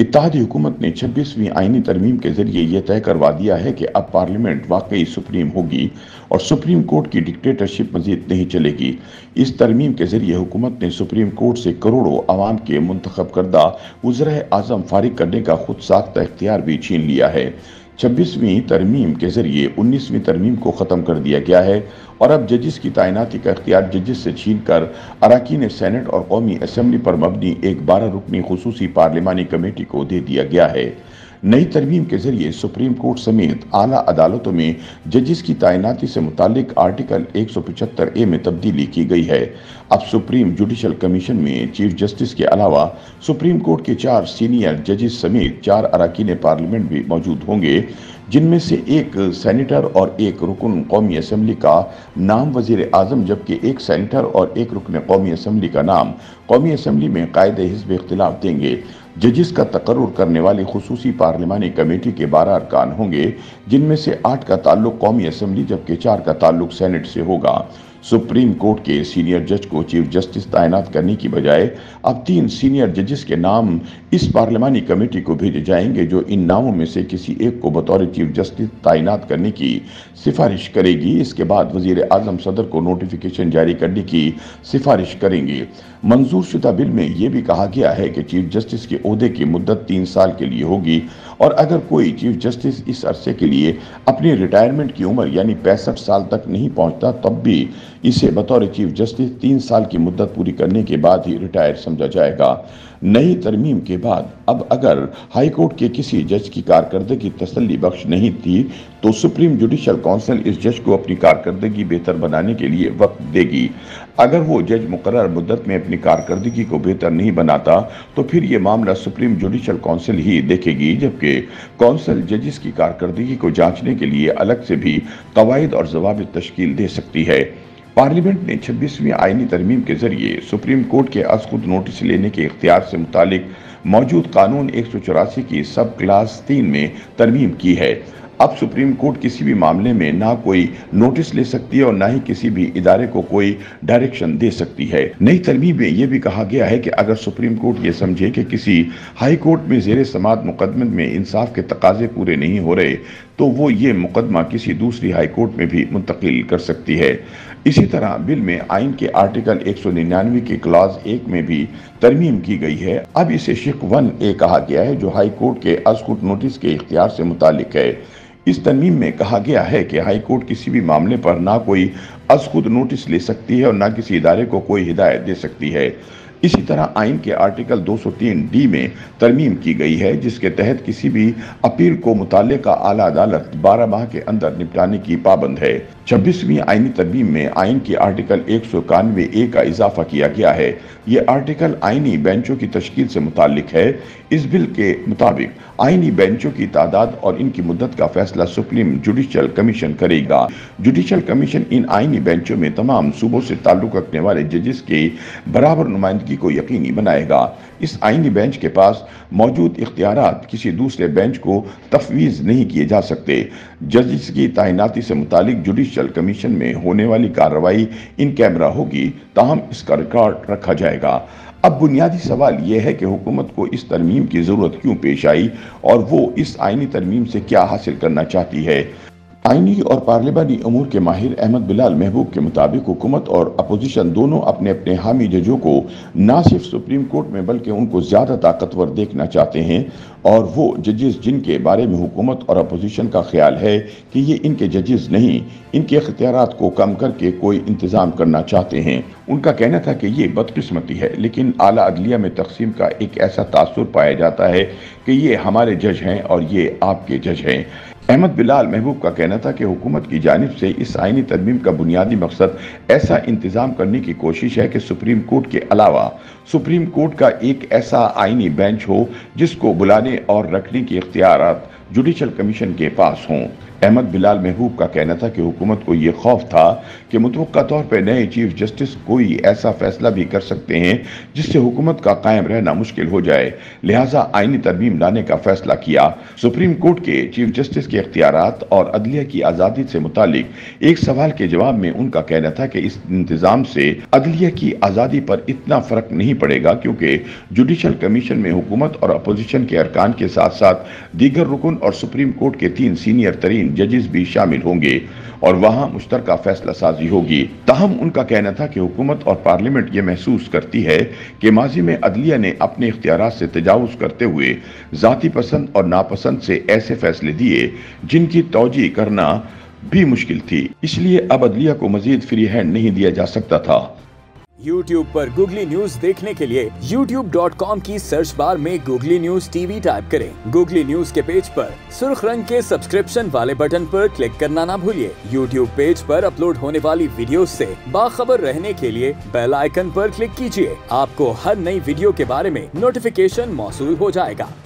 اتحادی حکومت نے 26ویں آئینی ترمیم کے ذریعے یہ طے کروا دیا ہے کہ اب پارلیمنٹ واقعی سپریم ہوگی اور سپریم کورٹ کی ڈکٹیٹرشپ مزید نہیں چلے گی۔ اس ترمیم کے ذریعے حکومت نے سپریم کورٹ سے کروڑوں عوام کے منتخب کردہ وزرائے اعظم فارغ کرنے کا خود ساختہ اختیار بھی چھین لیا ہے۔ 26ویں ترمیم کے ذریعے 19ویں ترمیم کو ختم کر دیا گیا ہے اور اب ججز کی تعیناتی کا اختیار ججز سے چھین کر اراکین سینٹ اور قومی اسمبلی پر مبنی ایک 12 رکنی خصوصی پارلیمانی کمیٹی کو دے دیا گیا ہے۔ نئی ترمیم کے ذریعے سپریم کورٹ سمیت اعلیٰ عدالتوں میں ججز کی تعیناتی سے متعلق آرٹیکل 175A میں تبدیلی کی گئی ہے۔ اب سپریم جوڈیشل کمیشن میں چیف جسٹس کے علاوہ سپریم کورٹ کے 4 سینئر ججز سمیت 4 اراکین پارلیمنٹ بھی موجود ہوں گے، جن میں سے ایک سینیٹر اور ایک رکن قومی اسمبلی کا نام وزیر اعظم، جبکہ ایک سینیٹر اور ایک رکن قومی اسمبلی کا نام قومی اسمبلی میں قائد حزب اختلاف دیں گے۔ ججز کا تقرر کرنے والی خصوصی پارلیمانی کمیٹی کے 12 ارکان ہوں گے، جن میں سے 8 کا تعلق قومی اسمبلی جبکہ 4 کا تعلق سینٹ سے ہوگا۔ سپریم کورٹ کے سینئر جج کو چیف جسٹس تعینات کرنے کی بجائے اب 3 سینئر ججز کے نام اس پارلیمانی کمیٹی کو بھیجے جائیں گے، جو ان ناموں میں سے کسی ایک کو بطور چیف جسٹس تعینات کرنے کی سفارش کرے گی۔ اس کے بعد وزیر اعظم صدر کو نوٹیفیکیشن جاری کرنے کی سفارش کریں گے۔ منظور شدہ بل میں یہ بھی کہا گیا ہے کہ چیف جسٹس کے عہدے کی مدت 3 سال کے لیے ہوگی اور اگر کوئی چیف جسٹس اس عرصے کے لیے اپنی ریٹائرمنٹ کی عمر یعنی 65 سال تک نہیں پہنچتا، تب بھی اسے بطور چیف جسٹس 3 سال کی مدت پوری کرنے کے بعد ہی ریٹائر سمجھا جائے گا۔ نئی ترمیم کے بعد اب اگر ہائی کورٹ کے کسی جج کی کارکردگی تسلی بخش نہیں تھی تو سپریم جوڈیشل کونسل اس جج کو اپنی کارکردگی بہتر بنانے کے لیے وقت دے گی۔ اگر وہ جج مقرر مدت میں اپنی کارکردگی کو بہتر نہیں بناتا تو پھر یہ معاملہ سپریم جوڈیشل کونسل ہی دیکھے گی، جبکہ کونسل ججز کی کارکردگی کو جانچنے کے لیے الگ سے بھی قواعد اور ضوابط تشکیل دے سکتی ہے۔ پارلیمنٹ نے 26ویں آئینی ترمیم کے ذریعے سپریم کورٹ کے از خود نوٹس لینے کے اختیار سے متعلق موجود قانون 184 کی سب کلاس 3 میں ترمیم کی ہے۔ اب سپریم کورٹ کسی بھی معاملے میں نہ کوئی نوٹس لے سکتی ہے اور نہ ہی کسی بھی ادارے کو کوئی ڈائریکشن دے سکتی ہے۔ نئی ترمیم میں یہ بھی کہا گیا ہے کہ اگر سپریم کورٹ یہ سمجھے کہ کسی ہائی کورٹ میں زیر سماعت مقدمے میں انصاف کے تقاضے پورے نہیں ہو رہے تو وہ یہ مقدمہ کسی دوسری ہائی کورٹ میں بھی منتقل کر سکتی ہے۔ اسی طرح بل میں آئین کے آرٹیکل 199 کے کلاز 1 میں بھی ترمیم کی گئی ہے۔ اب اسے شق 1A کہا گیا ہے، جو ہائی کورٹ کے از خود نوٹس کے اختیار سے متعلق ہے۔ اس ترمیم میں کہا گیا ہے کہ ہائی کورٹ کسی بھی معاملے پر نہ کوئی از خود نوٹس لے سکتی ہے اور نہ کسی ادارے کو کوئی ہدایت دے سکتی ہے۔ اسی طرح آئین کے آرٹیکل 203D میں ترمیم کی گئی ہے، جس کے تحت کسی بھی اپیل کو متعلقہ اعلیٰ عدالت 12 ماہ کے اندر نپٹانے کی پابند ہے۔ 26ویں آئینی ترمیم میں آئین کے آرٹیکل 191A کا اضافہ کیا گیا ہے۔ یہ آرٹیکل آئینی بینچوں کی تشکیل سے متعلق ہے۔ اس بل کے مطابق آئینی بینچوں کی تعداد اور ان کی مدت کا فیصلہ سپریم جوڈیشل کمیشن کرے گا۔ جوڈیشل کمیشن ان آئینی بینچوں میں تمام صوبوں سے تعلق رکھنے والے ججز کی برابر نمائندگی کو یقینی بنائے گا۔ اس آئینی بینچ کے پاس موجود اختیارات کسی دوسرے بینچ کو تفویض نہیں کیے جا سکتے۔ ججز کی تعیناتی سے متعلق جوڈیشل کمیشن میں ہونے والی کارروائی ان کیمرہ ہوگی، تاہم اس کا ریکارڈ رکھا جائے گا۔ اب بنیادی سوال یہ ہے کہ حکومت کو اس ترمیم کی ضرورت کیوں پیش آئی اور وہ اس آئینی ترمیم سے کیا حاصل کرنا چاہتی ہے۔ آئینی اور پارلیمانی امور کے ماہر احمد بلال محبوب کے مطابق حکومت اور اپوزیشن دونوں اپنے اپنے حامی ججوں کو نہ صرف سپریم کورٹ میں بلکہ ان کو زیادہ طاقتور دیکھنا چاہتے ہیں، اور وہ ججز جن کے بارے میں حکومت اور اپوزیشن کا خیال ہے کہ یہ ان کے ججز نہیں، ان کے اختیارات کو کم کر کے کوئی انتظام کرنا چاہتے ہیں۔ ان کا کہنا تھا کہ یہ بدقسمتی ہے، لیکن اعلیٰ عدلیہ میں تقسیم کا ایک ایسا تاثر پایا جاتا ہے کہ یہ ہمارے جج ہیں اور یہ آپ کے جج ہیں۔ احمد بلال محبوب کا کہنا تھا کہ حکومت کی جانب سے اس آئینی ترمیم کا بنیادی مقصد ایسا انتظام کرنے کی کوشش ہے کہ سپریم کورٹ کے علاوہ سپریم کورٹ کا ایک ایسا آئینی بینچ ہو جس کو بلانے اور رکھنے کے اختیارات جوڈیشل کمیشن کے پاس ہوں۔ अहमद बिलाल महबूब का कहना था कि हुकूमत को ये खौफ था कि मुतवक्का तौर पर नए चीफ जस्टिस कोई ऐसा फैसला भी कर सकते हैं जिससे हुकूमत का कायम रहना मुश्किल हो जाए, लिहाजा आईनी तरमीम लाने का फैसला किया। सुप्रीम कोर्ट के चीफ जस्टिस के इख्तियारात और अदलिया की आज़ादी से मुतालिक एक सवाल के जवाब में उनका कहना था कि इस इंतजाम से अदलिया की आज़ादी पर इतना फर्क नहीं पड़ेगा, क्योंकि जुडिशल कमीशन में हुकूमत और अपोजिशन के अरकान के साथ साथ दीगर रुकन और सुप्रीम कोर्ट के 3 सीनियर तरीन जजेस भी शामिल होंगे और वहां मुश्तरका फैसला साजी होगी। ताहम उनका कहना था कि हुकूमत और पार्लियामेंट ये महसूस करती है कि माजी में अदलिया ने अपने इख्तियारात से तजावुज करते हुए जाती पसंद और नापसंद से ऐसे फैसले दिए जिनकी तौजीह करना भी मुश्किल थी, इसलिए अब अदलिया को मजीद फ्री हैंड नहीं दिया जा सकता था। YouTube पर गूगली न्यूज देखने के लिए youtube.com की सर्च बार में गूगली न्यूज टीवी टाइप करें। गूगली न्यूज के पेज पर सुर्ख रंग के सब्सक्रिप्शन वाले बटन पर क्लिक करना ना भूलिए। YouTube पेज पर अपलोड होने वाली वीडियोस से बाखबर रहने के लिए बेल आइकन पर क्लिक कीजिए। आपको हर नई वीडियो के बारे में नोटिफिकेशन मौसूल हो जाएगा।